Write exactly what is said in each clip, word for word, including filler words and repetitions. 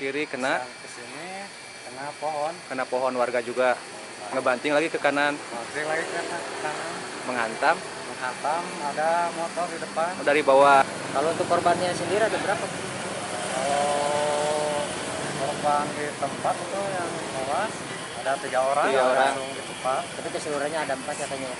kiri kena Yang ke sini kena pohon. Kena pohon, warga juga ngebanting lagi ke kanan. Banting lagi ke kanan. Menghantam. Menghantam, ada motor di depan. Dari bawah. Kalau untuk korbannya sendiri ada berapa? Kalau korban di tempat itu yang tewas ada tiga orang. Tiga orang. Langsung di tempat. Tapi keseluruhannya ada empat katanya.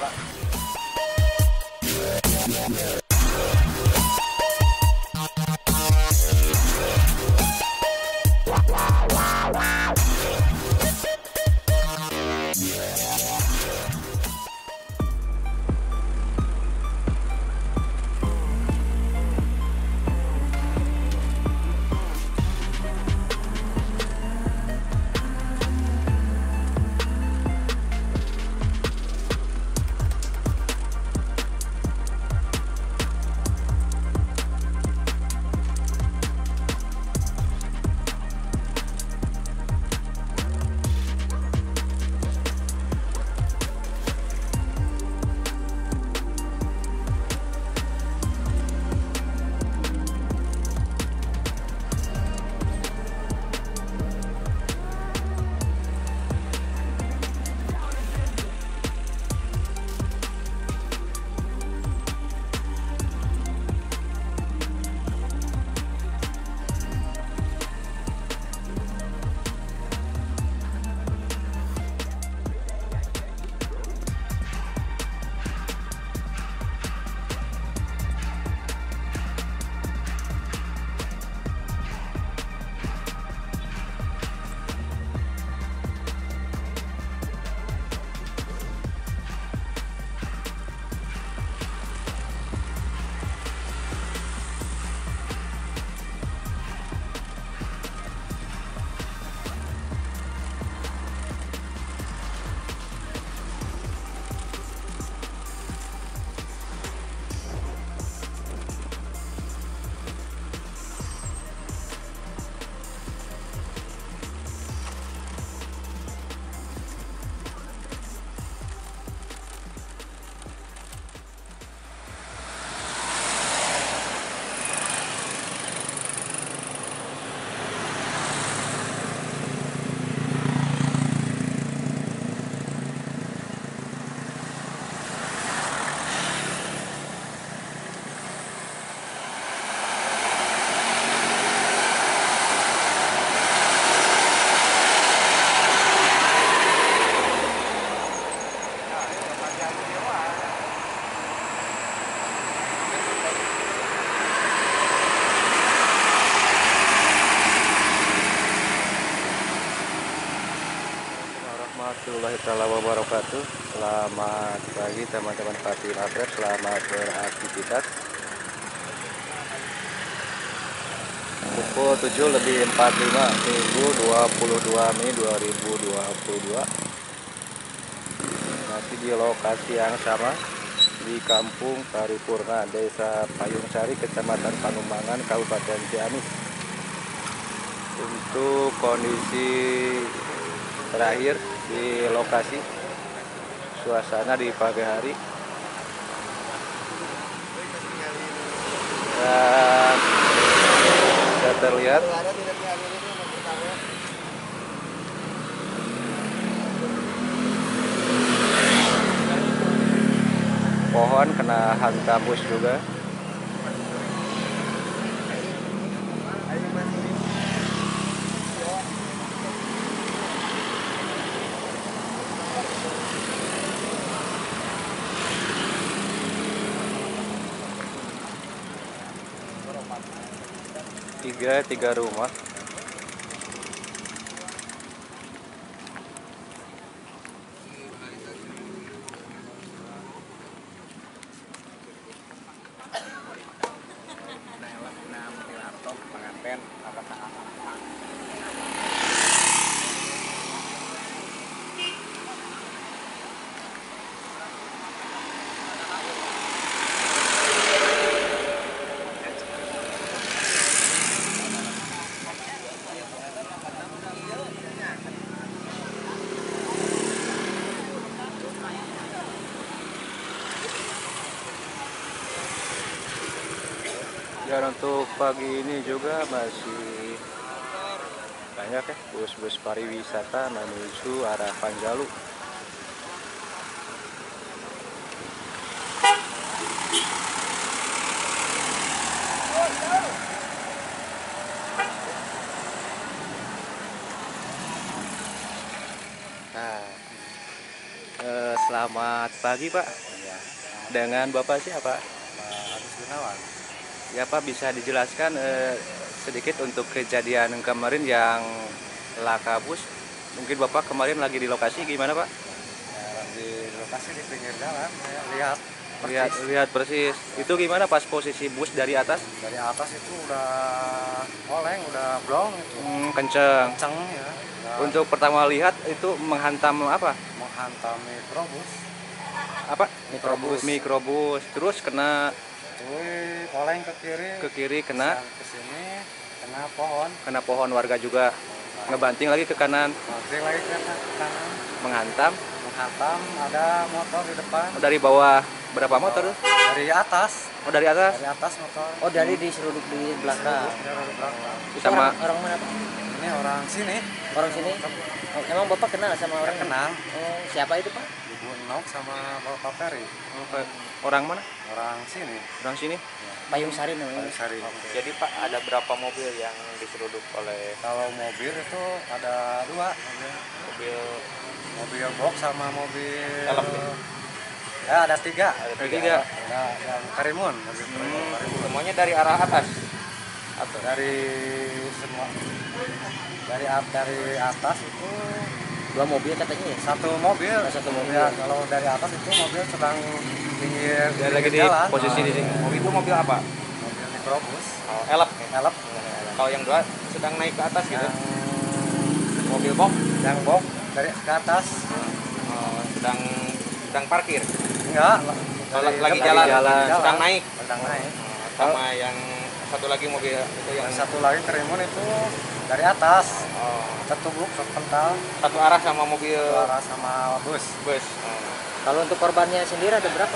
Warahmatullahi wabarakatuh. Selamat pagi teman-teman Fatin Afref, selamat beraktivitas. Pukul tujuh lebih empat puluh lima, Minggu dua puluh dua Mei dua ribu dua puluh dua. Masih di lokasi yang sama di Kampung Paripurna, Desa Payung Sari, Kecamatan Panumbangan, Kabupaten Ciamis. Untuk kondisi terakhir di lokasi, suasana di pagi hari, dan bisa terlihat pohon kena hantam bus juga. Tiga, tiga rumah. Dan untuk pagi ini juga masih banyak ya bus-bus pariwisata menuju arah Panjalu. Nah, eh, selamat pagi Pak. Ya, Dengan Bapak siapa? Pak Agus Gunawan. Ya Pak, bisa dijelaskan eh, sedikit untuk kejadian kemarin yang laka bus. Mungkin Bapak kemarin lagi di lokasi, gimana Pak? Ya, di lokasi di pinggir jalan, saya lihat persis. Lihat lihat persis. Itu gimana pas posisi bus dari atas? Dari atas itu udah oleng, udah blong itu. Hmm, kenceng. Kenceng ya. Udah Untuk pertama lihat itu menghantam apa? menghantam mikrobus. Apa? Mikrobus. Mikrobus. Terus kena Wih, oleng ke kiri. ke kiri, kena ke sini, kena pohon. kena pohon warga juga. Ngebanting lagi ke kanan, Nanti lagi ke kanan, menghantam. menghantam, ada motor di depan. Dari bawah berapa motor? Dari atas, Oh, dari atas. dari atas motor. Oh, dari diseruduk di belakang. Dari belakang. Itu Sama- orang, orang mana Pak? Ini orang sini, Orang sini? Oh, emang Bapak kenal sama orang? kenal. Oh, siapa itu Pak? Ibu Nok sama Bapak Ferry, Orang mana? orang sini. Orang sini. Payung Sari namanya. Pak Ferry. Jadi Pak, ada berapa mobil yang diseruduk oleh Kalau mobil itu ada dua, mobil, mobil mobil box sama mobil. Elf. Ya ada tiga. Ada tiga. Ada yang Karimun, mobil Hmm, Karimun. semuanya dari arah atas. Atau Dari semua, dari at- dari atas itu Dua mobil katanya ya? satu mobil. Oh, satu mobil. Ya, kalau dari atas itu mobil sedang pinggir, dia lagi di jalan. posisi di sini. Oh, itu mobil apa? Mobil mikrobus, Oh, elep. elep. Kalau yang dua sedang naik ke atas gitu. Yang Mobil box yang box dari ke atas. oh, sedang sedang parkir. Enggak, Kalau dari- lagi dari jalan, sedang naik. sedang naik. Sama yang satu lagi mobil itu yang Yang satu lagi Karimun itu dari atas oh, tertubruk terpental satu arah sama mobil ke arah sama bus. bus. Oh. Kalau untuk korbannya sendiri ada berapa?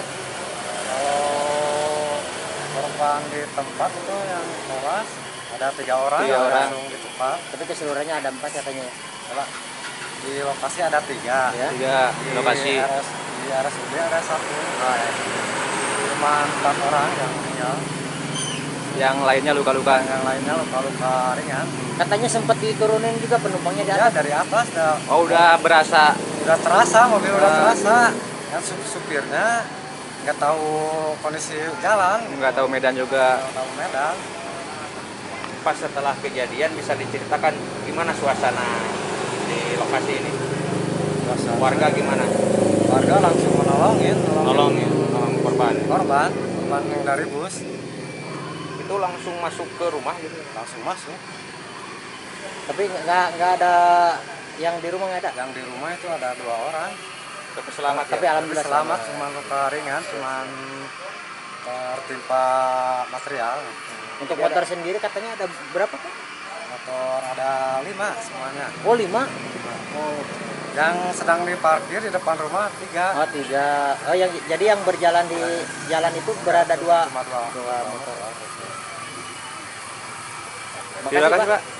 Kalau korban di tempat itu yang tewas ada tiga orang, Tiga yang orang. langsung di tempat. Tapi keseluruhannya ada empat katanya ya? Kalau di lokasi ada tiga. Ya. Tiga Di lokasi. R S, di R S U D ada satu. Nah, cuma empat orang yang meninggal. Yang lainnya luka-luka. Yang lainnya luka-luka ringan. Katanya sempat diturunin juga penumpangnya di Ya atas. dari atas udah, Oh, udah berasa. udah terasa, mobil udah Ah. terasa. Yang sup- supirnya nggak tahu kondisi jalan, Nggak tahu medan juga. nggak tahu medan. Pas setelah kejadian bisa diceritakan gimana suasana di lokasi ini? Suasana- Warga gimana? Warga langsung menolongin, Nolongin, nolong korban. korban, korban yang dari bus Itu langsung masuk ke rumah gitu. langsung masuk. Tapi nggak nggak ada yang di rumah nggak ada. Yang di rumah itu ada dua orang. Tapi selamat Tapi ya. alhamdulillah Selamat, cuma luka ringan, cuma tertimpa material. Untuk Jadi motor sendiri katanya ada berapa Pak? Motor ada lima semuanya. Oh lima. Oh, Yang sedang diparkir di depan rumah tiga. oh tiga. Oh yang jadi yang berjalan di jalan itu berada dua. Cuma dua. Dua motor. Terima kasih, Pak. Pak.